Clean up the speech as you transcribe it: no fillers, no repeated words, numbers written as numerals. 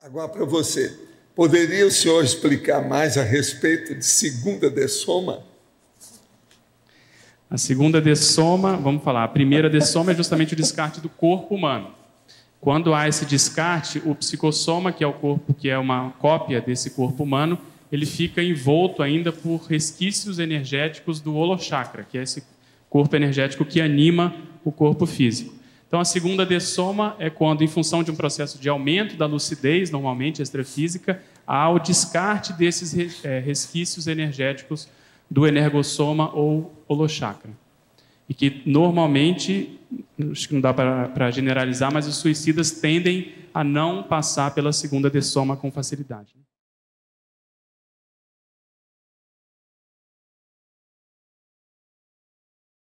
Agora, para você, poderia o senhor explicar mais a respeito de segunda dessoma? A segunda dessoma, vamos falar, a primeira dessoma é justamente o descarte do corpo humano. Quando há esse descarte, o psicossoma, que é o corpo, que é uma cópia desse corpo humano, ele fica envolto ainda por resquícios energéticos do holochakra, que é esse corpo energético que anima o corpo físico. Então, a segunda dessoma é quando, em função de um processo de aumento da lucidez, normalmente extrafísica, há o descarte desses resquícios energéticos do energossoma ou holochakra. E que, normalmente, acho que não dá para generalizar, mas os suicidas tendem a não passar pela segunda dessoma com facilidade.